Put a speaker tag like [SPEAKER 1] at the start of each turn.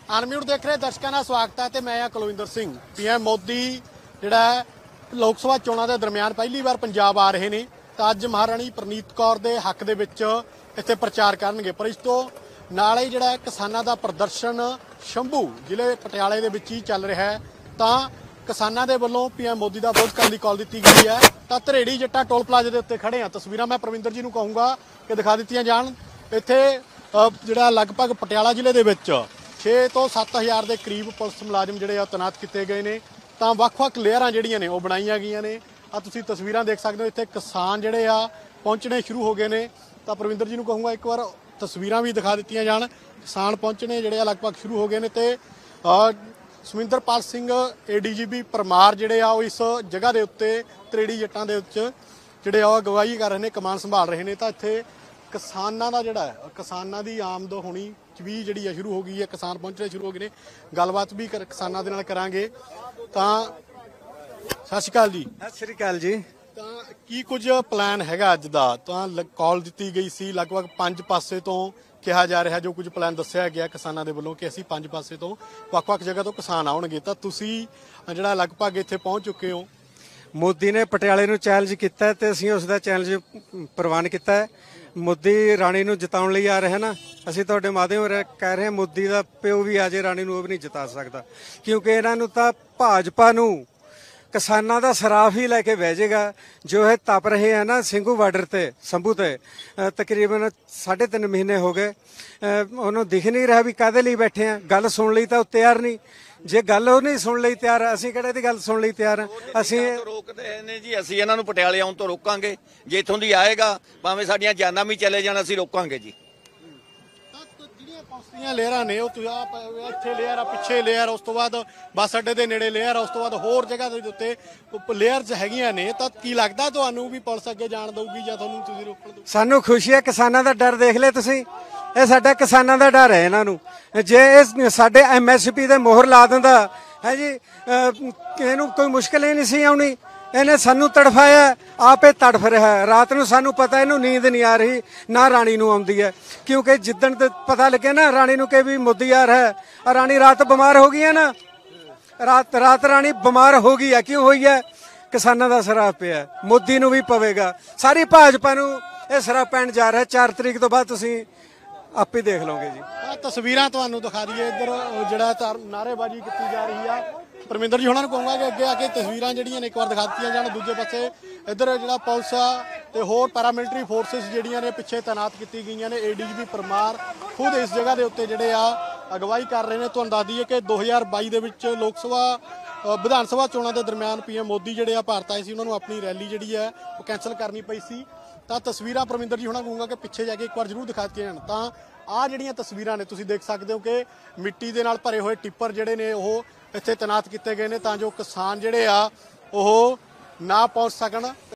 [SPEAKER 1] Unmute देख रहे दर्शकों का स्वागत है तो मैं हाँ कुलविंदर सिंह। पीएम मोदी जिहड़ा लोक सभा चोणां के दरम्यान पहली बार पंजाब आ रहे हैं तो अज महाराणी प्रनीत कौर के हक दे विच इत्थे प्रचार करनगे। पर इस तो नाल ही जिहड़ा किसानां दा प्रदर्शन शंभू जिले पटियाले दे विच ही चल रहा है तो किसानां दे वल्लों पीएम मोदी का विरोध करने की कॉल दी गई है। तो धरेड़ी जट्टा टोल प्लाजे के उत्ते खड़े हैं। तस्वीरां मैं परविंदर जी नूं कहूँगा कि दिखा दित्तियां जाण। इत्थे जिहड़ा लगभग पटियाला जिले दे विच 6 तो 7 हज़ार के करीब पुलिस मुलाजम जिहड़े तैनात किए गए हैं। तो ਵੱਖ-ਵੱਖ लेयरां जिहड़ियां ने वो बनाईयां गईयां ने। आ तुसीं तस्वीरां देख सकते हो इत्थे किसान जिहड़े आ पहुंचने शुरू हो गए ने। तो परविंदर जी नूं कहूँगा एक बार तस्वीरां भी दिखा दित्तियां जाण। किसान पहुंचने जिहड़े लगभग शुरू हो गए ने ते सुमिंदरपाल सिंह ADGP परमार जिहड़े आ इस जगह के उत्ते त्रेड़ी जट्टां दे विच जिहड़े अगवाई कर रहे हैं, कमान संभाल रहे हैं। तो इत्थे किसानां दा जिहड़ा किसानां दी आमद होनी भी जिहड़ी है शुरू हो गई है। किसान पहुंचने शुरू हो गए ने। गलबात भी किसानां दे नाल करांगे। तां सत श्री अकाल जी।
[SPEAKER 2] सत श्री अकाल जी।
[SPEAKER 1] तां की कुछ प्लान हैगा अज दा? तां कॉल दित्ती गई सी लगभग 5 पासे तो कहा जा रहा जो कुछ प्लान दस्सिया गया किसानां दे वल्लों कि असीं 5 पासे तो ਵੱਖ-ਵੱਖ जगह तो किसान आउणगे। तां तुसीं जिहड़ा लगभग इत्थे पहुंच चुके हो।
[SPEAKER 2] मोदी ने पटियाले नूं चैलेंज किया ते असीं उस दा चैलेंज प्रवान किया है। मोदी राणी नूं जिताउण लई आ रहे हैं ना। असीं तुहाडे माध्यम कह रहे हैं मोदी दा प्यो भी आ जाए राणी नूं वो भी नहीं जिता सकता, क्योंकि इन्हां नूं तां भाजपा नूं किसानां दा सराफ ही लैके बह जाएगा। जो है तप रहे हैं ना ਸਿੰਘੂ बार्डर ते संभू ते तकरीबन 3.5 महीने हो गए। उन्होंने दिख नहीं रहा भी काहदे लई बैठे हैं। गल सुन लई तां तैयार नहीं। जे गल ਉਹ ਨਹੀਂ ਸੁਣ ਲਈ ਤਿਆਰ ਅਸੀਂ ਕਿਹੜੇ ਦੀ ਗੱਲ ਸੁਣ ਲਈ ਤਿਆਰ ਅਸੀਂ
[SPEAKER 3] ਰੋਕਦੇ ਨੇ ਜੀ। ਅਸੀਂ ਇਹਨਾਂ ਨੂੰ ਪਟਿਆਲੇ ਆਉਣ ਤੋਂ ਰੋਕਾਂਗੇ। ਜੇ ਇਥੋਂ ਦੀ ਆਏਗਾ ਭਾਵੇਂ ਸਾਡੀਆਂ ਜਾਨਾਂ ਵੀ ਚਲੇ ਜਾਣ ਅਸੀਂ ਰੋਕਾਂਗੇ ਜੀ।
[SPEAKER 1] ਜਿਹੜੀਆਂ ਪੁਲਿਸ ਲੇਅਰਾਂ ਨੇ ਉਹ ਇੱਥੇ ਲੇਅਰ ਆ, ਪਿੱਛੇ ਲੇਅਰ, ਉਸ ਤੋਂ ਬਾਅਦ ਬੱਸ ਅੱਡੇ ਦੇ ਨੇੜੇ ਲੇਅਰ, ਉਸ ਤੋਂ ਬਾਅਦ ਹੋਰ ਜਗ੍ਹਾ ਦੇ ਉੱਤੇ ਲੇਅਰਸ ਹੈਗੀਆਂ ਨੇ। ਤਾਂ ਕੀ ਲੱਗਦਾ ਤੁਹਾਨੂੰ ਵੀ ਪੁਲਿਸ ਅੱਗੇ ਜਾਣ ਦਊਗੀ ਜਾਂ ਤੁਹਾਨੂੰ ਤੁਸੀਂ ਰੋਕਣ ਦਿਓ?
[SPEAKER 2] ਸਾਨੂੰ ਖੁਸ਼ੀ ਹੈ। ਕਿਸਾਨਾਂ ਦਾ ਡਰ ਦੇਖ ਲਿਆ ਤੁਸੀਂ। ਇਹ ਸਾਡਾ ਕਿਸਾਨਾਂ ਦਾ ਡਰ ਹੈ। ਇਹਨਾਂ ਨੂੰ ਜੇ ਇਹ ਸਾਡੇ MSP ਦੇ ਮੋਹਰ ਲਾ ਦਿੰਦਾ ਹੈ ਜੀ ਇਹਨੂੰ ਕੋਈ ਮੁਸ਼ਕਲ ਹੀ ਨਹੀਂ ਸੀ ਆਉਣੀ। ਇਹਨੇ ਸਾਨੂੰ ਤੜਫਾਇਆ, ਆਪੇ ਤੜਫ ਰਿਹਾ ਹੈ। ਰਾਤ ਨੂੰ ਸਾਨੂੰ ਪਤਾ ਇਹਨੂੰ ਨੀਂਦ ਨਹੀਂ ਆ ਰਹੀ, ਨਾ ਰਾਣੀ ਨੂੰ ਆਉਂਦੀ ਹੈ। ਕਿਉਂਕਿ ਜਿੱਦਣ ਤੇ ਪਤਾ ਲੱਗਿਆ ਨਾ ਰਾਣੀ ਨੂੰ ਕਿ ਵੀ ਮੋਦੀ ਆ ਰਿਹਾ ਹੈ। ਰਾਣੀ ਰਾਤ ਬਿਮਾਰ ਹੋ ਗਈ ਹੈ ਨਾ। ਰਾਤ ਰਾਣੀ ਬਿਮਾਰ ਹੋ ਗਈ ਹੈ। ਕਿਉਂ ਹੋਈ ਹੈ? ਕਿਸਾਨਾਂ ਦਾ ਸਰਾਪ ਪਿਆ। ਮੋਦੀ ਨੂੰ ਵੀ ਪਵੇਗਾ, ਸਾਰੀ ਭਾਜਪਾ ਨੂੰ ਇਹ ਸਰਾਪ ਪੈਣ ਜਾ ਰਿਹਾ। 4 ਤਰੀਕ ਤੋਂ ਬਾਅਦ ਤੁਸੀਂ आप ही देख लोगे जी।
[SPEAKER 1] तस्वीरां तुहानूं दिखा दईए इधर जिहड़ा नारेबाजी की जा रही है। परमिंदर जी होना कहूँगा कि अगे आके तस्वीरां जिहड़ियां ने एक बार दिखा दित्तियां जाण। दूजे पासे इधर जिहड़ा पुलिस आ ते होर पैरामिलिटरी फोर्सिस जिहड़ियां ने पिछे तैनात की गई ने। ADGP परमार खुद इस जगह के उत्ते जिहड़े आ अगवाई कर रहे हैं। तुहानूं दस दईए कि 2022 दे विच लोक सभा विधान सभा चोणां के दरम्यान PM मोदी जिहड़े आ भारत आए सी, उन्हां नूं अपनी रैली जिहड़ी है वो कैंसल करनी पई सी। तो तस्वीरां परमिंदर जी होना कहूँगा कि पिछे जाके एक बार जरूर दिखा दित्तियां जाण। तो आ जिहड़ियां तस्वीरां ने तुसीं देख सकते हो कि मिट्टी दे नाल भरे हुए टिप्पर जिहड़े ने वो इत्थे तैनात किए गए ने तां जो किसान जिहड़े आ वो ना पहुँच सकण।